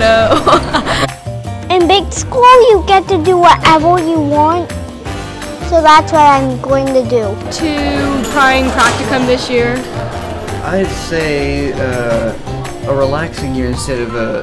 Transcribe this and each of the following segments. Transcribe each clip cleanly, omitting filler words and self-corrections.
So. In big school, you get to do whatever you want. So that's what I'm going to do. To trying practicum this year. I'd say a relaxing year instead of a...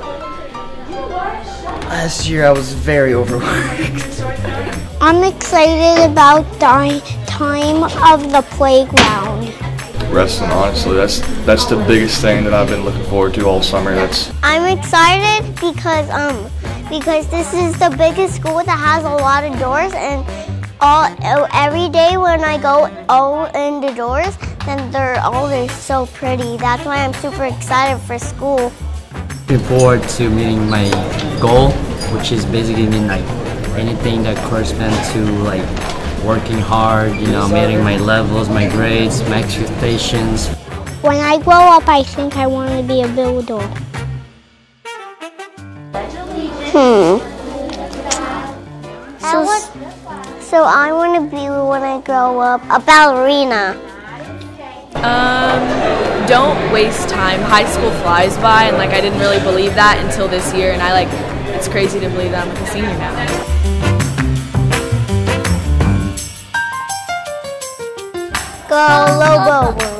Last year I was very overworked. I'm excited about the time of the playground. Wrestling, honestly, that's the biggest thing that I've been looking forward to all summer. I'm excited because this is the biggest school that has a lot of doors, and every day when I go in the doors, then they're so pretty. That's why I'm super excited for school. Looking forward to meeting my goal, which is basically like anything that corresponds to like working hard, meeting my levels, my grades, my expectations. When I grow up, I think I want to be a builder. So I want to be, when I grow up, a ballerina. Don't waste time. High school flies by, and I didn't really believe that until this year, and it's crazy to believe that I'm a senior now. Go Lobo!